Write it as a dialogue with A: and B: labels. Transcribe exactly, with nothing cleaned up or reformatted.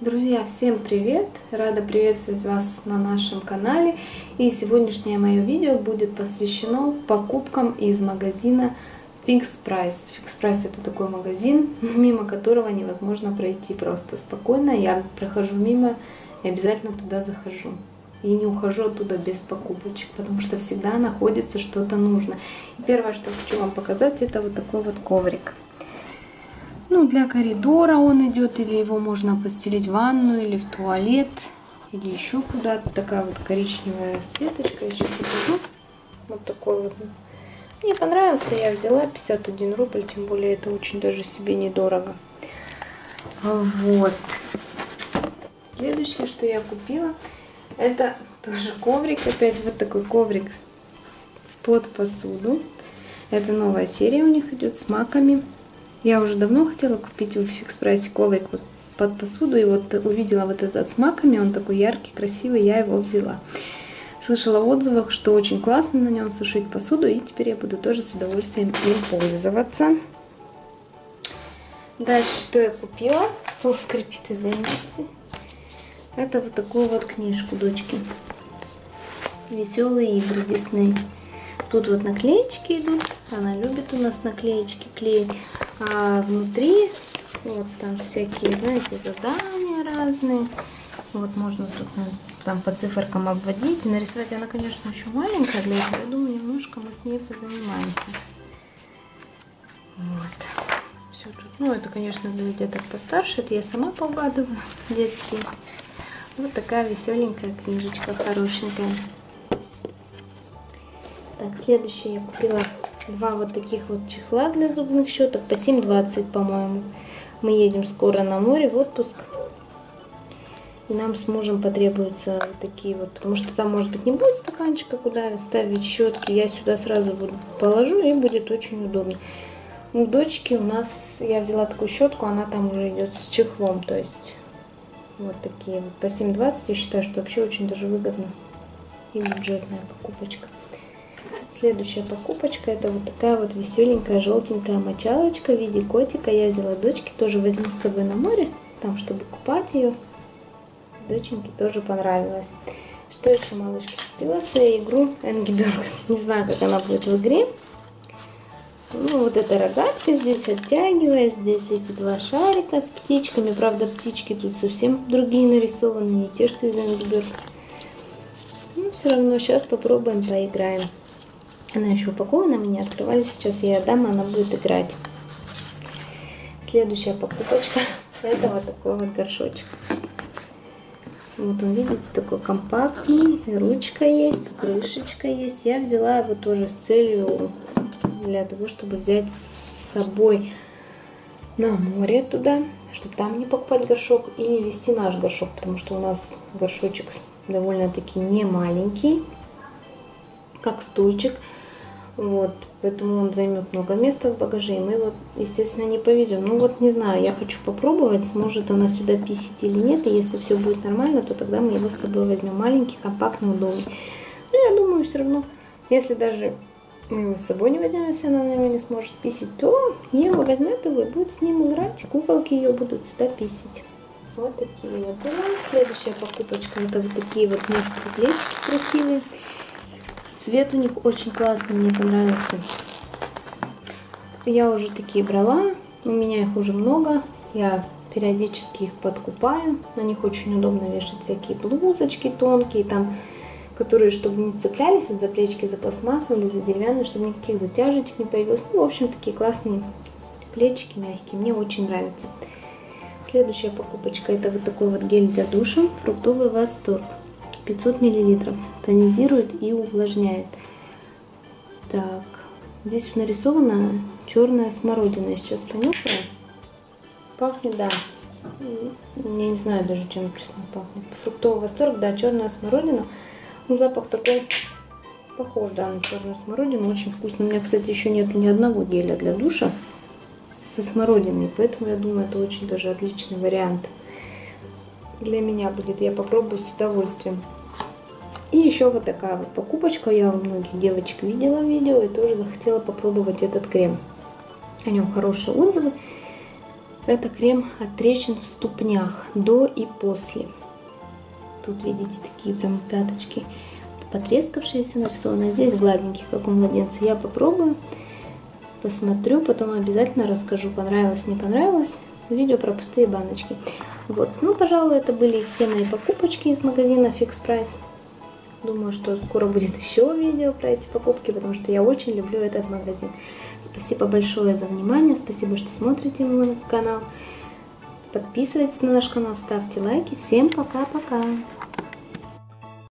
A: Друзья, всем привет! Рада приветствовать вас на нашем канале. И сегодняшнее мое видео будет посвящено покупкам из магазина Fix Price. Fix Price — это такой магазин, мимо которого невозможно пройти просто спокойно. Я прохожу мимо и обязательно туда захожу. И не ухожу оттуда без покупочек, потому что всегда находится что-то нужно. И первое, что хочу вам показать, это вот такой вот коврик. Ну, для коридора он идет, или его можно постелить в ванную, или в туалет, или еще куда-то. Такая вот коричневая расцветочка. Еще покажу. Вот такой вот. Мне понравился, я взяла пятьдесят один рубль, тем более это очень даже себе недорого. Вот. Следующее, что я купила, это тоже коврик. Опять вот такой коврик под посуду. Это новая серия у них идет с маками. Я уже давно хотела купить в Fix Price коврик вот под посуду. И вот увидела вот этот с маками. Он такой яркий, красивый. Я его взяла. Слышала в отзывах, что очень классно на нем сушить посуду. И теперь я буду тоже с удовольствием им пользоваться. Дальше, что я купила? Стол скрипит, извините. Это вот такую вот книжку дочки. Веселые игры Дисней. Тут вот наклеечки идут. Она любит у нас наклеечки клеить. А внутри вот там всякие, знаете, задания разные. Вот можно тут там по циферкам обводить. Нарисовать она, конечно, еще маленькая для этого. Я думаю, немножко мы с ней позанимаемся. Вот. Все тут. Ну, это, конечно, для деток постарше. Это я сама поугадываю детские. Вот такая веселенькая книжечка, хорошенькая. Так, следующее я купила два вот таких вот чехла для зубных щеток по семь двадцать, по-моему. Мы едем скоро на море в отпуск. И нам с мужем потребуются вот такие вот, потому что там, может быть, не будет стаканчика, куда ставить щетки. Я сюда сразу буду положу, и будет очень удобно. У дочки у нас, я взяла такую щетку, она там уже идет с чехлом, то есть вот такие вот по семь двадцать. Я считаю, что вообще очень даже выгодно и бюджетная покупочка. Следующая покупочка — это вот такая вот веселенькая желтенькая мочалочка в виде котика. Я взяла дочке, тоже возьму с собой на море, там, чтобы купать ее. Доченьке тоже понравилось. Что еще, малышка? Купила свою игру Angry Birds. Не знаю, как она будет в игре. Ну, вот эта рогатка, здесь оттягиваешь, здесь эти два шарика с птичками. Правда, птички тут совсем другие нарисованы, не те, что из Angry Birds. Ну, все равно сейчас попробуем, поиграем. Она еще упакована, мы не открывали. Сейчас я ее отдам, она будет играть. Следующая покупочка — это вот такой вот горшочек. Вот он, видите, такой компактный. Ручка есть, крышечка есть. Я взяла его тоже с целью для того, чтобы взять с собой на море туда, чтобы там не покупать горшок и не везти наш горшок, потому что у нас горшочек довольно-таки не маленький, как стульчик. Вот, поэтому он займет много места в багаже, и мы его, естественно, не повезем. Ну вот, не знаю, я хочу попробовать, сможет она сюда писать или нет, и если все будет нормально, то тогда мы его с собой возьмем. Маленький, компактный, удобный. Ну, я думаю, все равно, если даже мы его с собой не возьмем, если она на него не сможет писать, то Ева возьмет его и будет с ним играть, куколки ее будут сюда писать. Вот такие вот дела. Следующая покупочка — это вот такие вот мягкие плечики красивые. Цвет у них очень классный, мне понравился. Я уже такие брала, у меня их уже много. Я периодически их подкупаю. На них очень удобно вешать всякие блузочки тонкие, там, которые, чтобы не цеплялись вот за плечики, за пластмассовые или за деревянные, чтобы никаких затяжечек не появилось. Ну, в общем, такие классные плечики мягкие, мне очень нравятся. Следующая покупочка — это вот такой вот гель для душа «Фруктовый восторг». пятьсот миллилитров. Тонизирует и увлажняет. Так, здесь нарисована черная смородина. Я сейчас понюхаю. Пахнет, да. Я не знаю даже, чем честно пахнет. Фруктовый восторг, да, черная смородина. Ну, запах такой похож, да, на черную смородину. Очень вкусно. У меня, кстати, еще нет ни одного геля для душа со смородиной. Поэтому я думаю, это очень даже отличный вариант для меня будет. Я попробую с удовольствием. И еще вот такая вот покупочка. Я у многих девочек видела в видео и тоже захотела попробовать этот крем. О нем хорошие отзывы. Это крем от трещин в ступнях до и после. Тут видите такие прям пяточки потрескавшиеся нарисованы, а здесь гладенькие, как у младенца. Я попробую, посмотрю, потом обязательно расскажу, понравилось, не понравилось. Видео про пустые баночки. Вот, ну, пожалуй, это были все мои покупочки из магазина Fix Price. Думаю, что скоро будет еще видео про эти покупки, потому что я очень люблю этот магазин. Спасибо большое за внимание, спасибо, что смотрите мой канал. Подписывайтесь на наш канал, ставьте лайки. Всем пока-пока!